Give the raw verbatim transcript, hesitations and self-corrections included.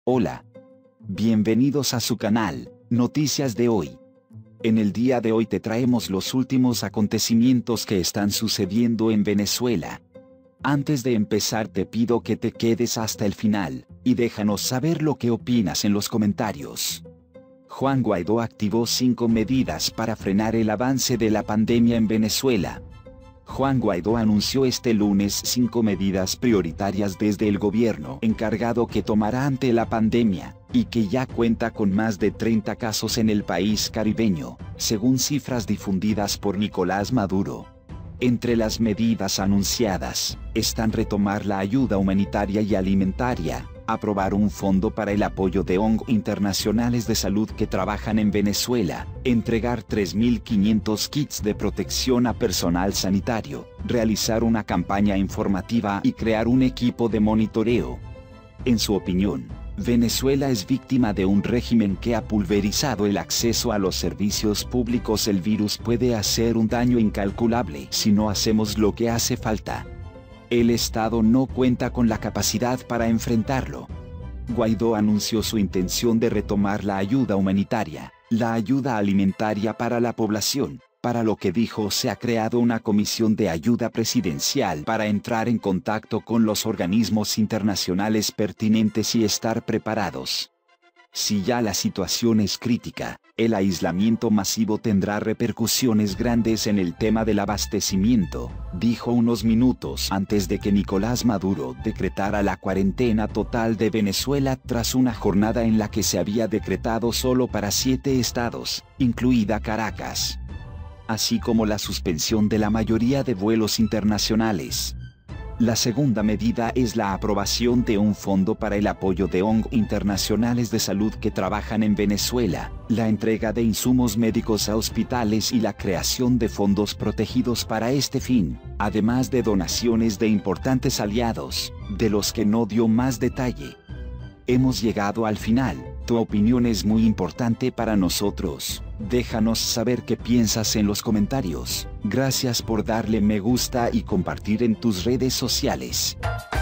Hola. Bienvenidos a su canal, Noticias de Hoy. En el día de hoy te traemos los últimos acontecimientos que están sucediendo en Venezuela. Antes de empezar te pido que te quedes hasta el final, y déjanos saber lo que opinas en los comentarios. Juan Guaidó activó cinco medidas para frenar el avance de la pandemia en Venezuela. Juan Guaidó anunció este lunes cinco medidas prioritarias desde el gobierno encargado que tomará ante la pandemia, y que ya cuenta con más de treinta casos en el país caribeño, según cifras difundidas por Nicolás Maduro. Entre las medidas anunciadas, están retomar la ayuda humanitaria y alimentaria, aprobar un fondo para el apoyo de O N G internacionales de salud que trabajan en Venezuela, entregar tres mil quinientos kits de protección a personal sanitario, realizar una campaña informativa y crear un equipo de monitoreo. En su opinión, Venezuela es víctima de un régimen que ha pulverizado el acceso a los servicios públicos. El virus puede hacer un daño incalculable si no hacemos lo que hace falta. El Estado no cuenta con la capacidad para enfrentarlo. Guaidó anunció su intención de retomar la ayuda humanitaria, la ayuda alimentaria para la población, para lo que dijo se ha creado una comisión de ayuda presidencial para entrar en contacto con los organismos internacionales pertinentes y estar preparados. Si ya la situación es crítica, el aislamiento masivo tendrá repercusiones grandes en el tema del abastecimiento, dijo unos minutos antes de que Nicolás Maduro decretara la cuarentena total de Venezuela tras una jornada en la que se había decretado solo para siete estados, incluida Caracas, así como la suspensión de la mayoría de vuelos internacionales. La segunda medida es la aprobación de un fondo para el apoyo de O N G internacionales de salud que trabajan en Venezuela, la entrega de insumos médicos a hospitales y la creación de fondos protegidos para este fin, además de donaciones de importantes aliados, de los que no dio más detalle. Hemos llegado al final, tu opinión es muy importante para nosotros. Déjanos saber qué piensas en los comentarios. Gracias por darle me gusta y compartir en tus redes sociales.